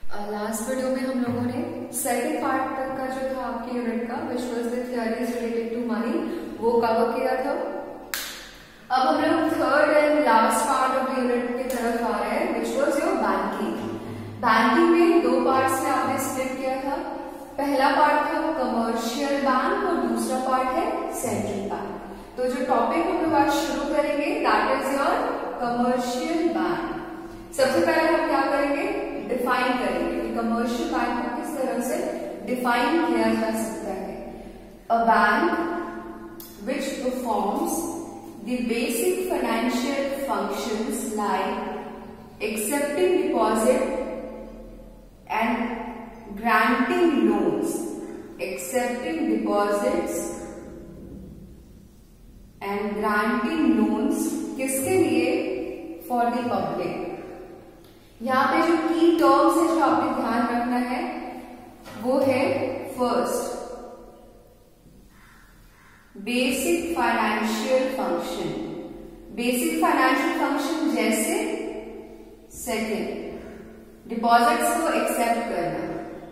Last video में हम लोगों ने सेकंड पार्ट तक का जो था आपके यूनिट का which was the theories related to money वो कवर किया था। अब हम लोग third and last part of the unit की तरफ आ रहे हैं which was your banking. Banking में दो पार्ट्स में आपने स्प्लिट किया था। पहला पार्ट था वो कमर्शियल बैंक और दूसरा पार्ट है सेंट्रल बैंक। तो जो टॉपिक हम लोग आज शुरू करेंगे that is your commercial bank. सबसे पहले हम क्या करेंगे, डिफाइन करेंगे कि कमर्शियल बैंक को किस तरह से डिफाइन किया जा सकता है। A bank which performs the basic financial functions like accepting deposit and granting loans, accepting deposits and granting loans किसके लिए? For the public। यहाँ पे जो की टर्म्स है जो आपने ध्यान रखना है वो है first basic financial function. Basic financial function जैसे सेकेंड डिपॉजिट्स को एक्सेप्ट करना,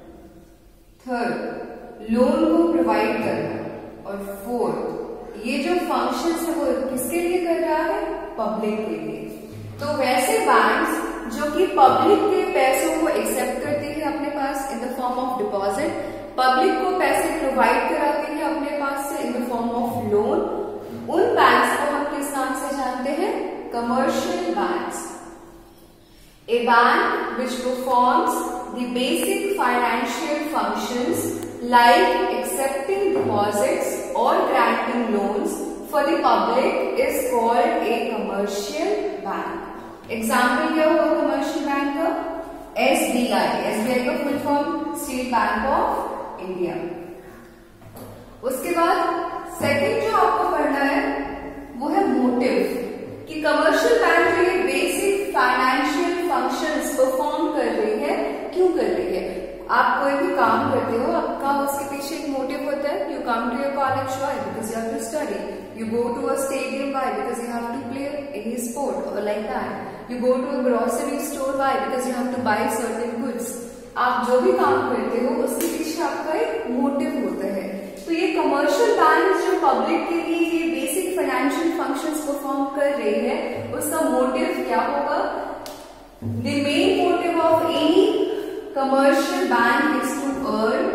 थर्ड लोन को प्रोवाइड करना और फोर्थ ये जो फंक्शंस है वो किसके लिए कर रहा है? पब्लिक के लिए। तो वैसे बैंक्स जो कि पब्लिक के पैसों को एक्सेप्ट करती है अपने पास in the form of deposit, public को पैसे प्रोवाइड कराती है अपने पास से in the form of loan, उन बैंक्स को हम किस नाम से जानते हैं? Commercial banks. A bank which performs the basic financial functions like accepting deposits or granting loans for the public is called a commercial bank. Example क्या होगा commercial bank का? SBI। SBI का full form State Bank of India। उसके बाद second जो आपको पढ़ना है वो है मोटिव, कि कमर्शियल बैंक के लिए बेसिक फाइनेंशियल फंक्शंस परफॉर्म कर रही है, क्यों कर रही है? आप कोई भी काम करते हो, आपका उसके पीछे एक मोटिव होता है। You come to your college why? Because you have to study. You go to a stadium why? Because you have to play any sport और like that. You go to a grocery store why? Because you have to buy certain goods. आप जो भी काम करते हो उसके पीछे आपका एक मोटिव होता है। तो ये कमर्शियल बैंक जो पब्लिक के लिए ये बेसिक फाइनेंशियल फंक्शंस परफॉर्म कर रही है उसका मोटिव क्या होगा? The main motive of any commercial bank is to earn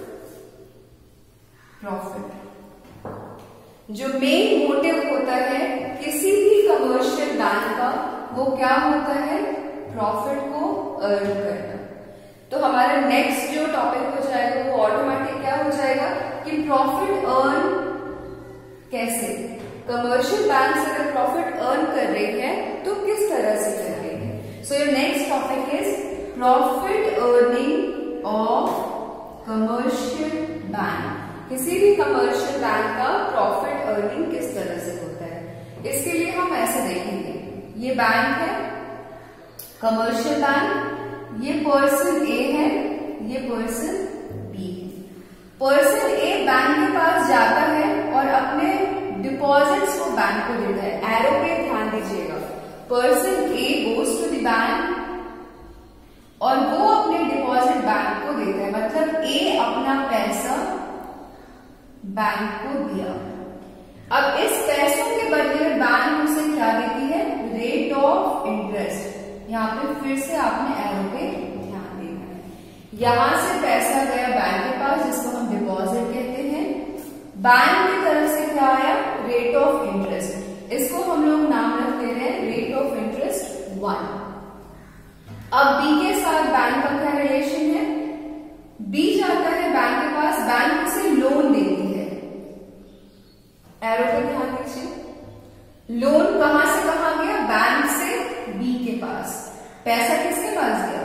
profit। जो मेन मोटिव होता है किसी भी कमर्शियल बैंक का वो क्या होता है? प्रॉफिट को अर्न करना। तो हमारा नेक्स्ट जो टॉपिक हो जाएगा वो ऑटोमेटिक क्या हो जाएगा कि प्रॉफिट अर्न कैसे? कमर्शियल बैंक से अगर प्रॉफिट अर्न कर रही है तो किस तरह से कर रही है? So your next topic is profit earning of commercial bank। किसी भी कमर्शियल बैंक का प्रॉफिट अर्निंग किस तरह से होता है? इसके लिए हम ऐसे देखेंगे, ये बैंक है कमर्शियल बैंक, ये पर्सन ए है, ये पर्सन बी है। पर्सन ए बैंक के पास जाता है और अपने डिपॉजिट्स को बैंक को देता है। एरो पे ध्यान दीजिएगा, person A goes to the bank और वो अपने डिपॉजिट बैंक को देता है, मतलब ए अपना पैसा बैंक को दिया। अब इस पैसों के बदले में बैंक उसे क्या देती है? Rate of interest. यहाँ पे फिर से आपने एरो पे ध्यान देना है। यहां से पैसा गया बैंक के पास जिसको हम डिपॉजिट कहते हैं, बैंक की तरफ से क्या आया? Rate of interest. इसको हम लोग नाम रख दे रहे हैं रेट ऑफ इंटरेस्ट 1। अब बी के साथ बैंक का क्या रिलेशन है? बी जाता है बैंक के पास, बैंक उसे लोन देती है। एरो पे ध्यान दीजिए, लोन कहां से कहां गया? बैंक से बी के पास। पैसा किसके पास गया?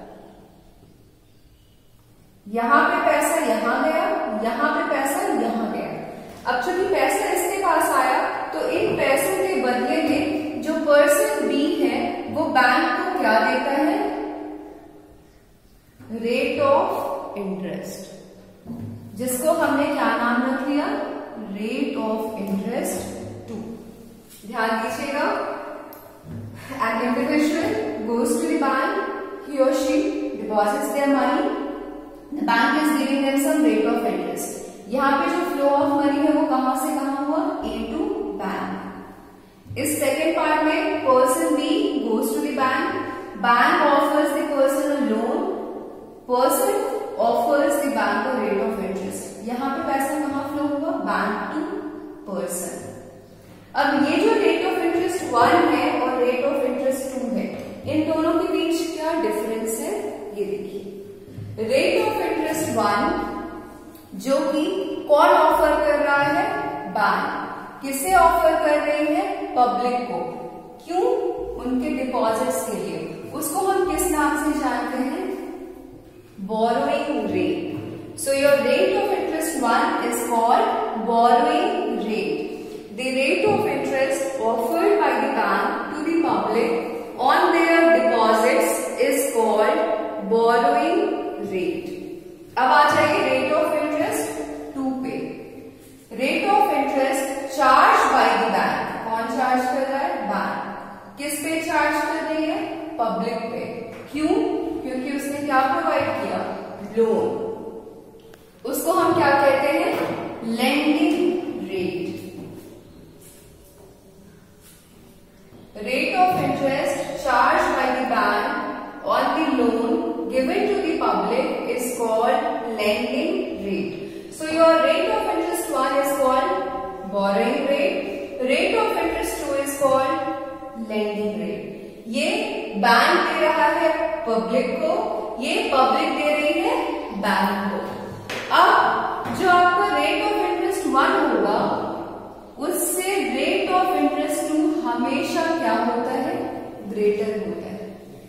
यहां पे पैसा यहां गया, यहां पे पैसा यहां गया। अब चूंकि पैसा इसके पास आया तो इन पैसों के बदले में जो पर्सन बी है वो बैंक को क्या देता है? रेट ऑफ इंटरेस्ट, जिसको हमने क्या नाम रख लिया? Rate of interest 2। ध्यान दीजिएगा, an individual goes to the bank, he or she deposits their money, the bank is giving them some rate of interest. यहाँ पे जो फ्लो ऑफ मनी है वो कहां से कहां हुआ, ए टू बैंक. इस सेकेंड पार्ट में person B goes to the bank, bank offers the person a loan, person offers the bank a rate of interest. यहाँ पे पैसा कहां फ्लो हुआ, बैंक टू पर्सन. अब ये जो रेट ऑफ इंटरेस्ट 1 है और रेट ऑफ इंटरेस्ट 2 है, इन दोनों के बीच क्या डिफरेंस है ये देखिए. रेट ऑफ इंटरेस्ट 1 जो कि कौन ऑफर कर रहा है, बैंक. किसे ऑफर कर रही है, पब्लिक को. क्यों, उनके डिपॉजिट्स के लिए. उसको हम किस नाम से जानते हैं, borrowing rate. So your rate of interest 1 is called borrowing rate. The rate of interest offered by the bank to the public on their deposits is called borrowing rate. अब आ जाइए रेट ऑफ इंटरेस्ट 2 पे. Rate of interest charge by the bank. कौन charge कर रहा है, bank. किस पे charge कर रही है, पब्लिक पे. क्यों, क्योंकि उसने क्या प्रोवाइड किया, लोन. उसको हम क्या कहते हैं, lending rate. Rate of interest charged by the bank on the loan given to the public is called lending rate. So your rate of interest 1 is called borrowing rate. Rate of interest 2 is called lending rate. ये bank दे रहा है public को, ये public दे रही है bank को. अब जो आपका रेट ऑफ इंटरेस्ट 1 होगा उससे रेट ऑफ इंटरेस्ट 2 हमेशा क्या होता है, ग्रेटर होता है.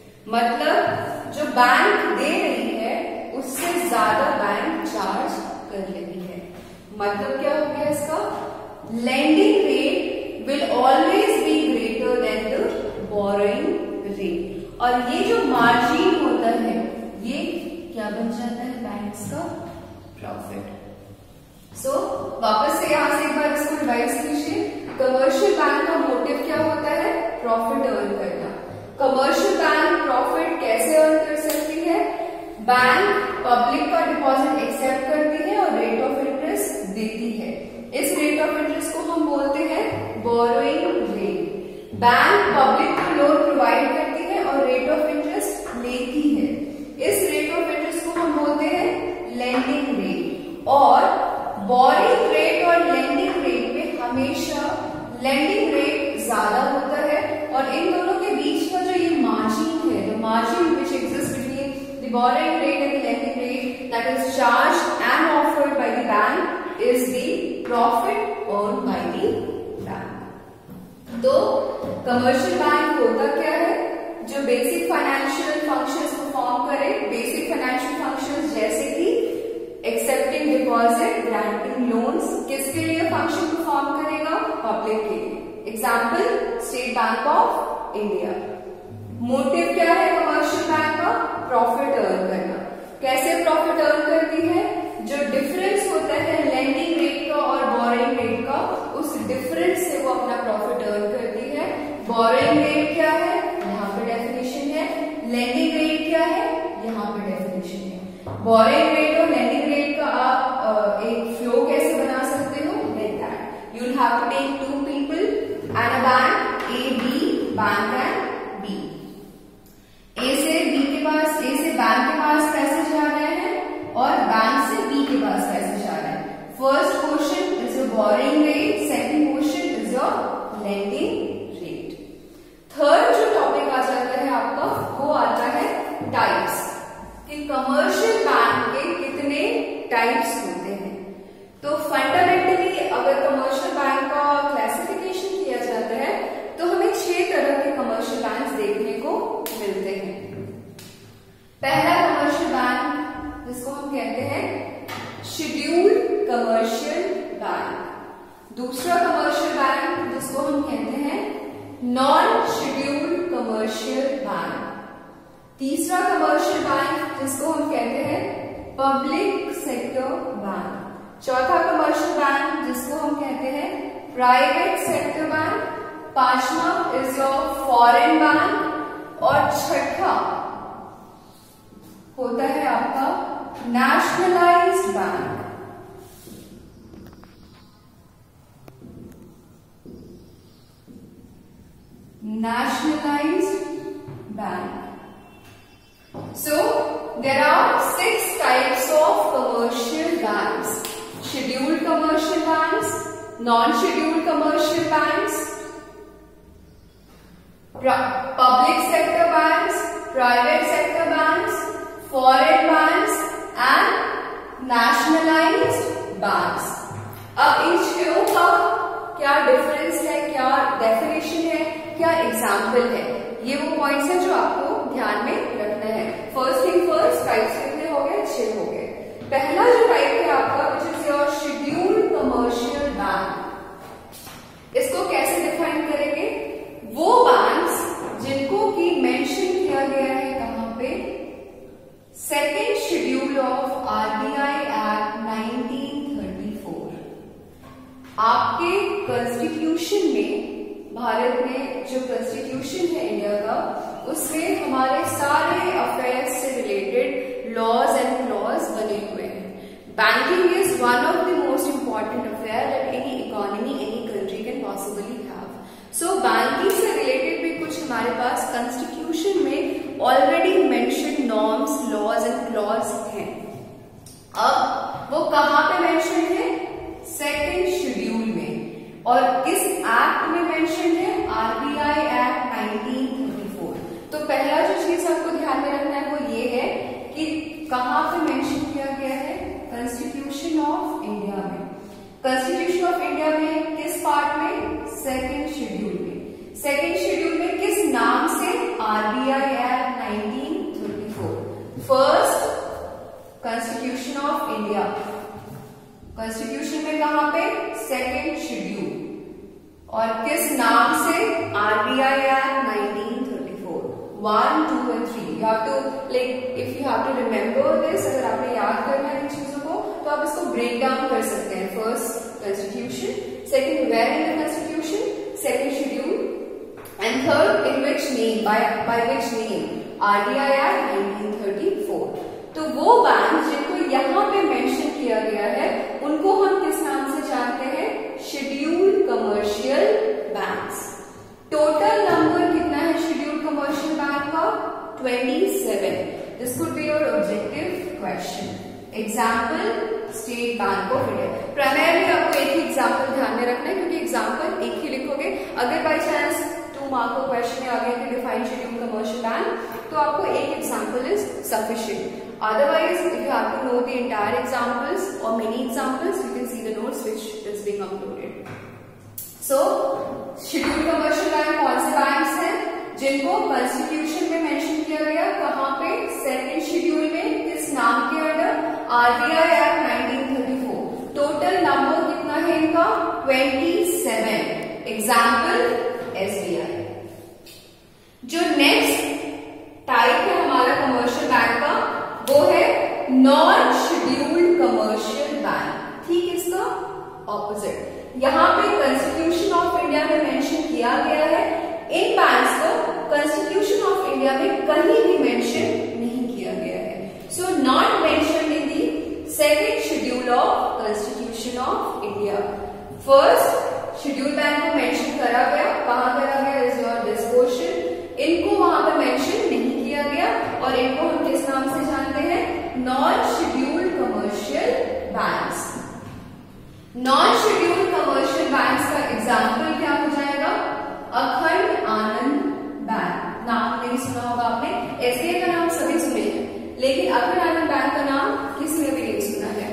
मतलब जो बैंक दे रही है उससे ज्यादा बैंक चार्ज कर रही है. मतलब क्या हो गया इसका, lending rate will always be greater than the borrowing rate. और ये जो मार्जिन होता है ये क्या बन जाता है, बैंक्स का प्रॉफिट. सो वापस से यहां से एक बार इसको रिवाइज कीजिए. कमर्शियल बैंक का मोटिव क्या होता है, प्रॉफिट अर्न करना. कमर्शियल बैंक प्रॉफिट कैसे अर्न कर सकती है, बैंक पब्लिक का डिपॉजिट एक्सेप्ट करती है और रेट ऑफ इंटरेस्ट देती है. इस रेट ऑफ इंटरेस्ट को हम बोलते हैं बोरोइंग रेट. बैंक पब्लिक को लोन प्रोवाइड करती है और रेट ऑफ इंटरेस्ट लेती है. इस रेट ऑफ इंटरेस्ट को हम बोलते हैं लेंडिंग रेट. और बोरिंग रेट और लेंडिंग रेट में हमेशा लेंडिंग रेट ज्यादा होता है. और इन दोनों के बीच का जो ये मार्जिन है, the margin which exist between the boring rate and the lending rate that is charged and offered by the bank is the profit earned by the bank. तो कमर्शियल बैंक होता क्या है, जो बेसिक फाइनेंशियल फंक्शंस परफॉर्म करे. Basic financial functions जैसे कि accepting deposit, granting loans. किसके लिए फंक्शन परफॉर्म करेगा, पब्लिक के लिए. Example, state bank of India. Motive क्या है कमर्शियल बैंक का, प्रॉफिट अर्न करना. कैसे प्रॉफिट अर्न करती है, जो डिफरेंस होता है लेंडिंग रेट का और बोरोइंग रेट का, उस डिफरेंस से वो अपना प्रॉफिट अर्न करती है. बोरोइंग रेट क्या है, यहाँ पे डेफिनेशन है. लेंडिंग रेट क्या है, यहाँ पे डेफिनेशन है. बोरोइंग रेट और लेंडिंग रेट का आप एक फ्लो कैसे बना सकते हो, like that. You will have to take 2 people and a bank, A, B, bank and B. A से B के पास, A से बैंक के पास पैसे जा रहे हैं और बैंक से B के पास पैसे जा रहे हैं. First question is your borrowing rate, second question is your lending rate. Third जो टॉपिक आ जाता है आपका, वो आता है टाइप्स. कि कमर्शियल बैंक के कितने टाइप्स होते हैं. तो फंडामेंटली अगर कमर्शियल बैंक का क्लासिफिकेशन किया जाता है तो हमें 6 तरह के कमर्शियल बैंक देखने को मिलते हैं. पहला कमर्शियल बैंक जिसको हम कहते हैं शेड्यूल्ड कमर्शियल बैंक. दूसरा कमर्शियल बैंक जिसको हम कहते हैं नॉन शेड्यूल्ड कमर्शियल बैंक. तीसरा कमर्शियल बैंक जिसको हम कहते हैं पब्लिक सेक्टर बैंक. चौथा कमर्शियल बैंक जिसको हम कहते हैं प्राइवेट सेक्टर बैंक. पांचवा इज योर फॉरेन बैंक. और छठा होता है आपका nationalized bank. Nationalized bank. So there are 6 types of commercial banks: scheduled commercial banks, non-scheduled commercial banks, public sector banks, private sector banks, foreign banks and nationalized banks. अब इन छहों का क्या difference है, क्या डेफिनेशन है, क्या एग्जाम्पल है, ये वो पॉइंट्स है जो आपको ध्यान में रखना है। फर्स्ट थिंग फर्स्ट, टाइप्स कितने हो गए? 6 हो गए। पहला जो टाइप है आपका which is your scheduled commercial bank. इसको कैसे डिफाइन करेंगे? वो बैंक्स जिनको की मेंशन किया गया है कहां पे? Second schedule of RBI act 1934। आपके कॉन्स्टिट्यूशन में, भारत में जो कॉन्स्टिट्यूशन है इंडिया का, उसमें हमारे सारे अफेयर्स से रिलेटेड लॉज एंड क्लॉज बने हुए हैं। Banking is one of the most important affair that any economy, any country can possibly have. So banking से रिलेटेड भी कुछ हमारे पास कॉन्स्टिट्यूशन में already mentioned norms, laws and clause हैं। अब वो कहां पे मेंशन है? सेकेंड शेड्यूल में। और किस एक्ट में मेंशन है? RBI act 1934। तो पहला जो चीज आपको ध्यान में रखना है वो ये है कि कहां पे मेंशन किया गया है? कॉन्स्टिट्यूशन ऑफ इंडिया में। कॉन्स्टिट्यूशन ऑफ इंडिया में किस पार्ट में? सेकेंड शेड्यूल में। सेकेंड शेड्यूल में किस नाम से? RBI act 1934। First constitution of India, constitution में कहां पे? Second schedule. और किस नाम से? RBI act 1934। 1, 2 and 3 you have to, like if you have to remember this, अगर आपने याद करना है इन चीजों को तो आप इसको ब्रेक डाउन कर सकते हैं। First constitution, second where in the constitution, second schedule, and third in which name, by which name? RBI act 1934। तो वो बैंक जिनको यहाँ पे मेंशन किया गया है उनको हम किस नाम से जानते हैं? Scheduled commercial banks. Total number कितना है शेड्यूल्ड कमर्शियल बैंक का? 27। This could be your objective question. Example, state bank of India. Primarily आपको एक ही एग्जाम्पल ध्यान में रखना है क्योंकि एग्जाम्पल एक ही लिखोगे। अगर बाई चांस 2 मार्क का क्वेश्चन है आगे कि डिफाइन शेड्यूल्ड कमर्शियल बैंक, तो आपको एक example is sufficient. Otherwise, if you have to know the entire examples or many examples, you can see the notes which is being uploaded. So, scheduled commercial bank कौन से banks हैं? जिनको constitution में mention किया गया, कहां पे? Second schedule में। किस नाम के under? RBI act 1934। Total number कितना है इनका? 27। Example, SBI. जो नेक्स्ट टाइप है हमारा कमर्शियल बैंक का वो है नॉन शेड्यूल्ड कमर्शियल बैंक। ठीक, इसका ऑपोजिट। यहाँ पे कॉन्स्टिट्यूशन ऑफ इंडिया में मेंशन किया गया है, इन बैंक्स को कॉन्स्टिट्यूशन ऑफ इंडिया में कहीं भी मेंशन नहीं किया गया है। So not mentioned in the second schedule of constitution of India. First schedule bank को मेंशन करा गया, कहां करा गया? Is your this question. इनको वहां पर मेंशन नहीं किया गया और इनको हम किस नाम से जानते हैं? Non scheduled commercial banks. Non scheduled commercial banks का एग्जाम्पल क्या हो जाएगा? अखंड आनंद बैंक। नाम नहीं सुना होगा आपने, एसबीआई का नाम सभी सुने हैं लेकिन अखंड आनंद बैंक का नाम किसी ने भी नहीं सुना है।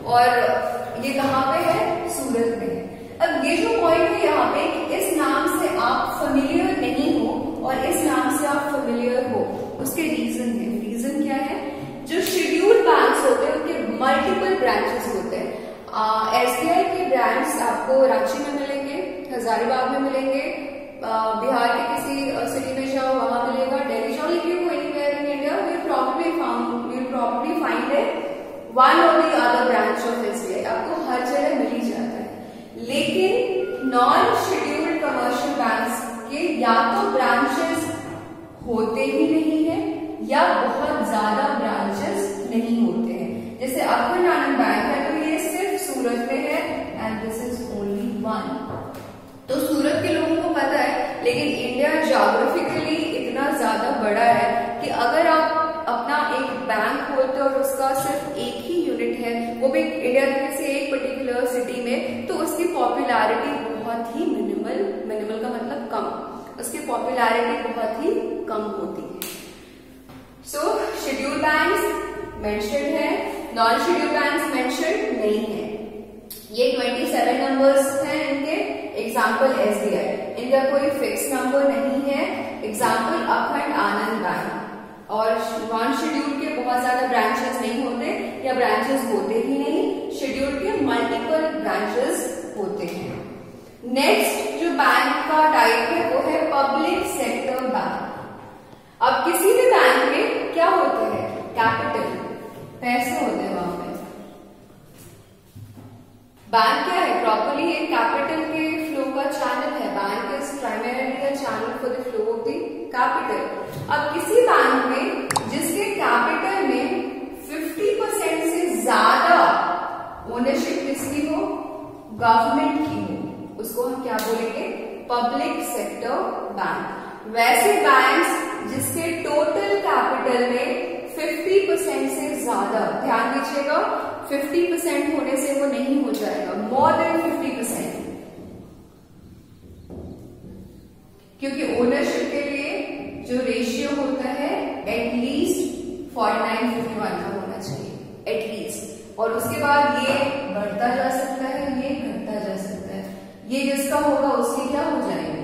और ये कहां पे है? सूरत में। अब ये जो पॉइंट है यहाँ पे कि इस नाम से आप फेमिलियर नहीं हो और इस नाम से आप फेमिलियर हो, उसके रीजन है। रीजन क्या है? जो शेड्यूल्ड बैंक्स होते हैं उनके मल्टीपल ब्रांचेस होते हैं। एसबीआई के ब्रांच आपको रांची में मिलेंगे, हजारीबाग में मिलेंगे, बिहार के किसी सिटी में जाओ वहां मिलेगा, दिल्ली जाओ, लेकिन वो anywhere in India will probably find one or the other branch of SBI. आपको हर जगह मिल ही जाता है। लेकिन नॉन शेड्यूल्ड कमर्शियल बैंक्स के या तो ब्रांचेस होते ही नहीं है या बहुत ज्यादा ब्रांचेस नहीं होते हैं। जैसे अखंड आनंद बैंक है तो ये सिर्फ सूरत में है and this is only one. तो सूरत के लोगों को पता है, लेकिन इंडिया ज्योग्राफिकली इतना ज्यादा बड़ा है कि अगर आप अपना एक बैंक खोलते हो और उसका सिर्फ एक ही यूनिट है, वो भी इंडिया में से एक पर्टिकुलर सिटी में, तो उसकी पॉपुलैरिटी बहुत ही मिनिमल का मतलब कम, उसकी पॉपुलैरिटी बहुत ही कम होती है। सो शेड्यूल बैंक्स मेंशन्ड है, नॉन शेड्यूल बैंक्स मेंशन्ड नहीं है। ये 27 नंबर्स हैं इनके। एग्जाम्पल SBI, इनका कोई फिक्स नंबर नहीं है। Example Akhand Anand bank. और नॉन शेड्यूल के बहुत ज्यादा ब्रांचेस नहीं होते या ब्रांचेस होते ही नहीं, शेड्यूल के मल्टीपल ब्रांचेस होते हैं। नेक्स्ट जो बैंक का टाइप है वो है पब्लिक सेक्टर बैंक। अब किसी भी बैंक में क्या होता है, कैपिटल, पैसे होते हैं वहां पे। बैंक क्या है, प्रॉपर्ली एक कैपिटल के फ्लो का चैनल है। Bank is primarily the channel for the flow of the capital. अब किसी बैंक में जिसके कैपिटल में 50% से ज्यादा ओनरशिप किसकी हो, गवर्नमेंट की हो, उसको हम क्या बोलेंगे, पब्लिक सेक्टर बैंक। वैसे बैंक्स जिसके टोटल कैपिटल में 50% से ज्यादा, ध्यान दीजिएगा 50% होने से वो नहीं हो जाएगा, मोर देन 50%, क्योंकि ओनरशिप के लिए जो रेशियो होता है एटलीस्ट 49-51 का होना चाहिए, एटलीस्ट। और उसके बाद ये बढ़ता जा सकता है, ये घटता जा सकता है। ये जिसका होगा उसकी क्या हो जाएगी,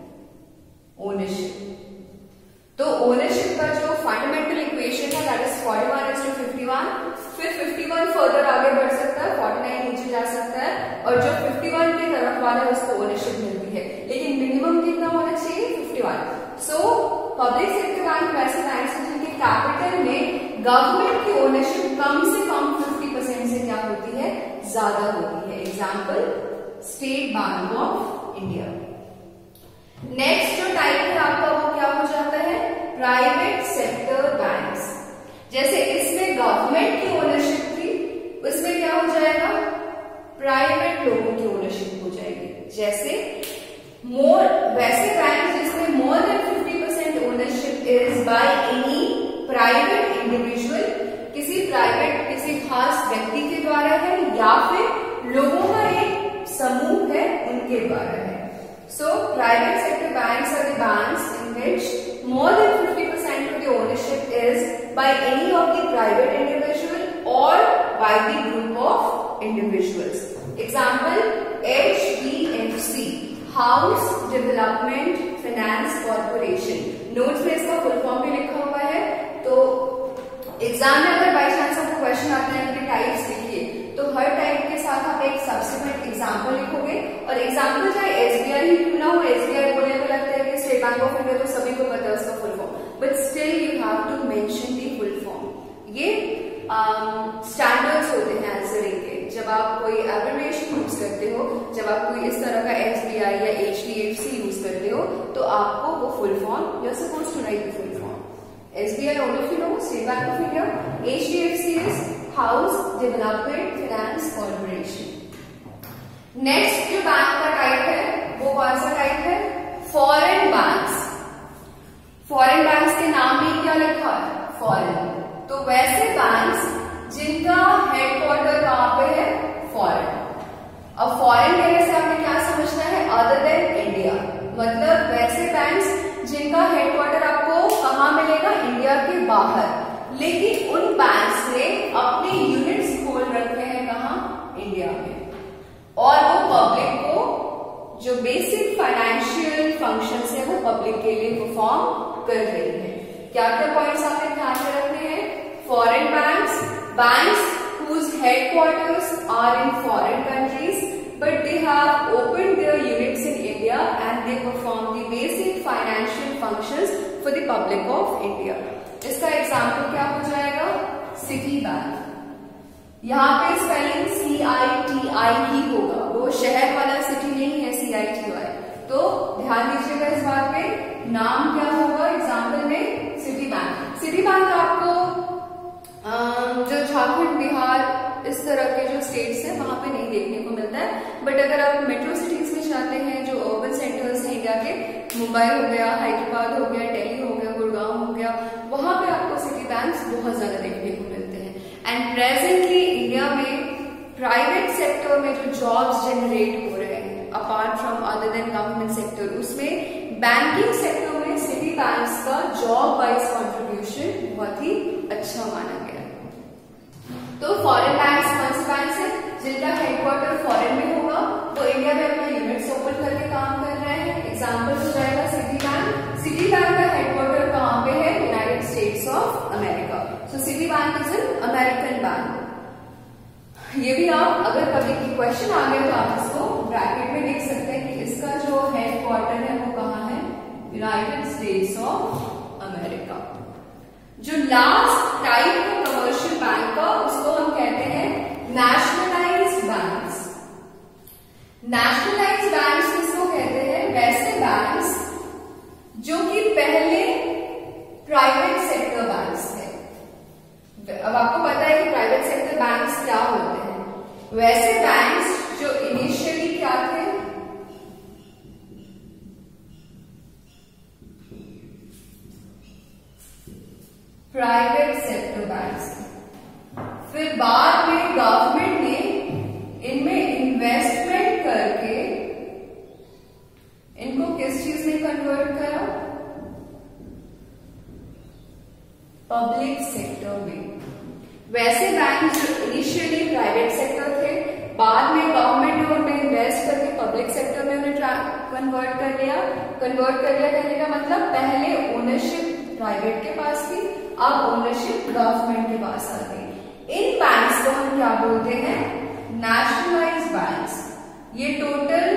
ओनरशिप। तो ओनरशिप का जो फंडामेंटल इक्वेशन है दैट इज 41:51, फिर 51 फर्दर आगे बढ़ सकता है, 49 नीचे जा सकता है, और जो 51 की तरफ वाला है उसको ओनरशिप मिलती है, लेकिन मिनिमम कितना होना चाहिए, 51। सो पब्लिक सेक्टर बैंक वैसे बैंक है जिनके कैपिटल में गवर्नमेंट की ओनरशिप कम से कम 50% से क्या होती है, ज्यादा होती है। Example state bank of India. Next जो टाइप है आपका वो क्या हो जाता है, प्राइवेट सेक्टर बैंक्स। जैसे इसमें गवर्नमेंट की ओनरशिप थी, उसमें क्या हो जाएगा, प्राइवेट लोगों की ओनरशिप हो जाएगी। जैसे वैसे बैंक जिसमें more than 50% ownership is by any private individual, किसी खास व्यक्ति के द्वारा है या फिर लोगों का एक समूह है उनके द्वारा है। So private sector banks are the banks in which more than 50% of the ownership is by any of the private individual or by the group of individuals. Example HDFC, House Development Finance Corporation. Notes में इसका full form भी लिखा हुआ है, तो exam में अगर by chance आपको क्वेश्चन आते हैं उनके टाइप्स लिखिए, तो हर टाइप के साथ आप एक सब्सिक्वेंट एग्जाम्पल लिखोगे। और एग्जाम्पल चाहे SBI ही क्यों ना हो, SBI बोलने में लगता है कि स्टेट बैंक ऑफ इंडिया तो सभी को पता है उसका full form, but still you have to mention the full form. ये स्टैंडर्ड्स होते हैं आंसरिंग के। जब आप कोई एब्रिविएशन यूज करते हो, जब आप कोई इस तरह का SBI या HDFC यूज करते हो, तो आपको वो full form, you are supposed to write the full form. SBI, all of you know, State Bank of India. HDFC is House Development Finance Corporation. Next जो बैंक का टाइप है वो कौन सा टाइप है, फॉरेन बैंक्स। फॉरेन बैंक्स के नाम में क्या लिखा है, फॉरेन। तो वैसे बैंक्स जिनका हेडक्वार्टर कहां पे है, फॉरेन। अब फॉरेन कहने से आपने क्या समझना है, अदर देन इंडिया, मतलब वैसे बैंक्स जिनका हेडक्वार्टर आपको कहां मिलेगा, इंडिया के बाहर, लेकिन उन बैंक्स ने अपने यूनिट्स खोल रखे हैं कहां, इंडिया में, और वो पब्लिक को जो बेसिक फाइनेंशियल फंक्शंस है वो पब्लिक के लिए परफॉर्म कर रही है। क्या क्या पॉइंट्स आपने ध्यान में रखने हैं, foreign banks whose headquarters are in foreign countries but they have opened their units in India and they perform the basic financial functions for the public of India. इसका एग्जाम्पल क्या हो जाएगा, सिटी बैंक। यहाँ पे spelling CITI ही होगा, वो शहर वाला सिटी नहीं है CITY, तो ध्यान दीजिएगा इस बात पे। नाम क्या होगा एग्जाम्पल में, सिटी बैंक। सिटी बैंक आपको जो झारखंड, बिहार, इस तरह के जो स्टेट्स हैं वहां पे नहीं देखने को मिलता है। बट अगर आप मेट्रो सिटीज में जाते हैं, जो अर्बन सेंटर्स हैं इंडिया के, मुंबई हो गया, हैदराबाद हो गया, दिल्ली हो गया, गुड़गांव हो गया, वहां पे आपको सिटी बैंक्स बहुत ज्यादा देखने को मिलते हैं। एंड प्रेजेंटली इंडिया में प्राइवेट सेक्टर में जो जॉब्स जनरेट हो रहे हैं apart from other than government sector, उसमें बैंकिंग सेक्टर में सिटी बैंक्स का जॉब वाइज कंट्रीब्यूशन बहुत ही अच्छा माना गया। तो फॉरेन बैंक्स कौन से बैंक्स हैं जिनका हेडक्वार्टर फॉरेन में होगा, वो इंडिया में अपना यूनिट्स ओपन करके काम कर रहे हैं। एग्जांपल हो जाएगा सिटी बैंक। सिटी बैंक का हेडक्वार्टर कहाँ पे है? United States of America. So Citi bank is an American bank. ये भी आप अगर कभी क्वेश्चन आ गया तो आप इसको ब्रैकेट में लिख सकते हैं कि इसका जो हेडक्वार्टर है वो कहाँ है? United States of America. जो लास्ट टाइप है कमर्शियल बैंक का, उसको हम कहते हैं नेशनलाइज्ड बैंक्स। नेशनलाइज्ड बैंक्स किसको कहते हैं? वैसे बैंक्स जो कि पहले प्राइवेट सेक्टर बैंक्स थे। अब आपको पता है कि प्राइवेट सेक्टर बैंक्स क्या होते हैं। वैसे बैंक्स जो इनिशियली क्या थे? प्राइवेट सेक्टर बैंक्स, फिर बाद में गवर्नमेंट ने इनमें इन्वेस्टमेंट करके इनको किस चीज में कन्वर्ट करा? पब्लिक सेक्टर में। वैसे बैंक जो इनिशियली प्राइवेट सेक्टर थे, बाद में गवर्नमेंट ने उनमें इन्वेस्ट करके पब्लिक सेक्टर में उन्हें कन्वर्ट कर लिया। कन्वर्ट कर लिया कहने का मतलब पहले ओनरशिप प्राइवेट के पास थी, अब ओनरशिप गवर्नमेंट के पास आ गई। इन बैंक्स को हम क्या बोलते हैं? Nationalized banks. ये टोटल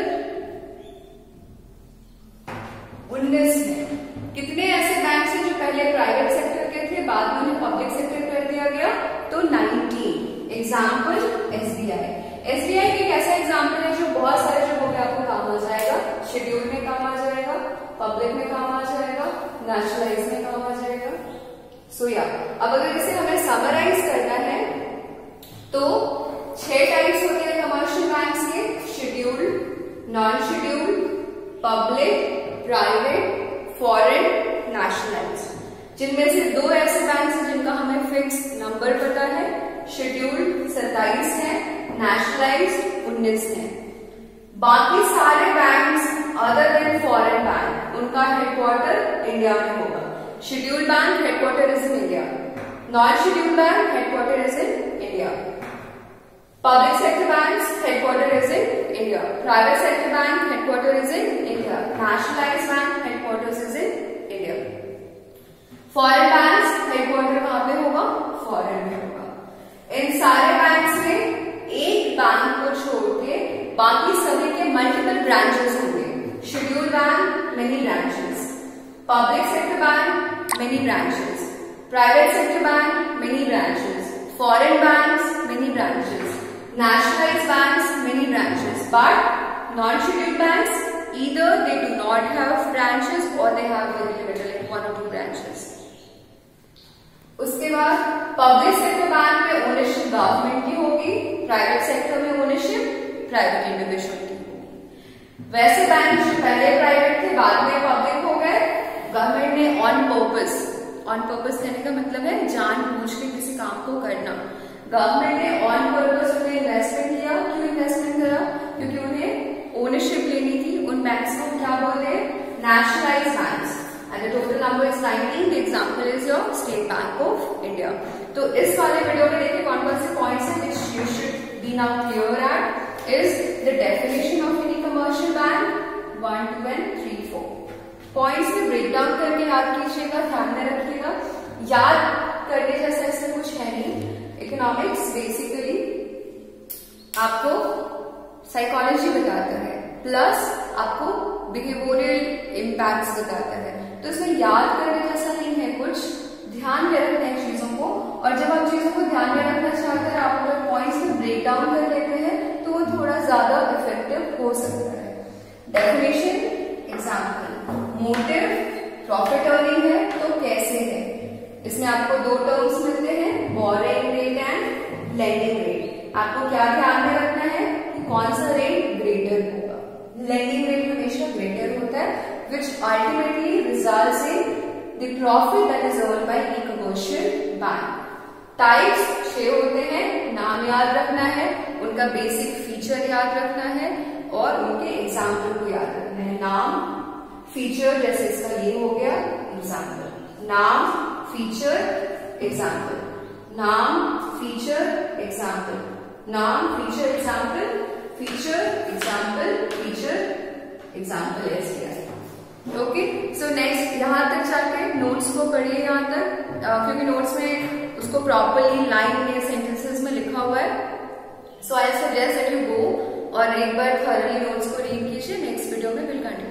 19 है। कितने ऐसे बैंक्स हैं जो पहले प्राइवेट सेक्टर के थे, बाद में उन्हें पब्लिक सेक्टर कर दिया गया? तो 19। Example SBI. एसबीआई एक ऐसा एग्जाम्पल है जो बहुत सारे जगहों पे आपको काम आ जाएगा। शेड्यूल में काम आ जाएगा, पब्लिक में काम आ जाएगा, नेशनलाइज में काम आ जाएगा। सो अब अगर इसे हमें समराइज करना है तो 6 टाइप्स होते हैं कमर्शियल बैंक्स के: scheduled, non scheduled, public, private, foreign, nationalized. जिनमें से 2 ऐसे बैंक्स हैं जिनका हमें फिक्स नंबर पता है। शेड्यूल्ड 27 है, नेशनलाइज्ड 19 है। बाकी सारे banks other than foreign bank, उनका हेडक्वार्टर इंडिया में होगा। Scheduled bank headquarter is in India, non scheduled bank headquarter is in India, public sector banks headquarter is in India, private sector bank headquarter is in India, nationalized bank headquarter is in India. Foreign banks headquarter कहां पे होगा? Foreign में होगा। इन सारे banks में एक bank को छोड़ के बाकी सभी के मल्टीपल ब्रांचेस होंगे। Scheduled bank many branches, public sector bank many branches, private sector bank many branches, foreign banks many branches, nationalized banks many branches, but non-scheduled banks either they do not have branches or they have very little, like 1 or 2 branches. उसके बाद public sector bank में ownership government की होगी, private sector में ownership private individual की होगी। वैसे bank जो पहले प्राइवेट थे बाद में पब्लिक हो गए, गवर्नमेंट ने ऑन पर्पस कहने का मतलब है जानबूझ के किसी काम को करना। गवर्नमेंट ने ऑन पर्पस उन्हें इन्वेस्टमेंट किया। क्यों इन्वेस्टमेंट करा? क्योंकि उन्हें ओनरशिप लेनी थी। उन बैंक्स को क्या बोलते हैं? Nationalized banks. And the total number is 19. The example is your State Bank of India. तो इस वाले वीडियो में देखिए कौन कौन से पॉइंट्स हैं which you should be now clear at is the definition of any commercial bank 1, 2 and 3, 4. Points में ब्रेक डाउन करके याद कीजिएगा, ध्यान में रखिएगा। याद करने जैसा इसमें कुछ है नहीं। इकोनॉमिक्स बेसिकली आपको साइकोलॉजी बताता है प्लस आपको बिहेवियरल इम्पैक्ट्स बताता है। तो इसमें याद करने जैसा नहीं है कुछ, ध्यान में रखना है चीजों को। और जब आप चीजों को ध्यान में रखना चाहते हैं, आप अगर पॉइंट्स में ब्रेक डाउन कर लेते हैं तो वो थोड़ा ज्यादा इफेक्टिव हो सकता है। Definition, example, motive profit earning है तो कैसे है, इसमें आपको दो टर्म्स मिलते हैं, borrowing rate and lending rate. आपको क्या ध्यान में रखना है कि कौन सा रेट ग्रेटर होगा। लेंडिंग रेट हमेशा ग्रेटर होता है, which ultimately results in the profit that is earned by e-commercial bank। Types 6 होते हैं, नाम याद रखना है, उनका बेसिक फीचर याद रखना है और उनके एग्जाम्पल को याद रखना है। नाम, फीचर, जैसे इसका ये हो गया एग्जाम्पल, नाम, फीचर, एग्जाम्पल, नाम, फीचर, एग्जाम्पल, नाम, feature, example, feature, example, feature, example, ऐसे। ओके, सो नेक्स्ट यहाँ तक जाके नोट्स को पढ़िए यहाँ तक, क्योंकि नोट्स में उसको प्रॉपरली लाइन में सेंटेंसेस में लिखा हुआ है। So I suggest that you go और एक बार थॉरली नोट्स को रीड कीजिए। नेक्स्ट वीडियो में विल कंटिन्यू।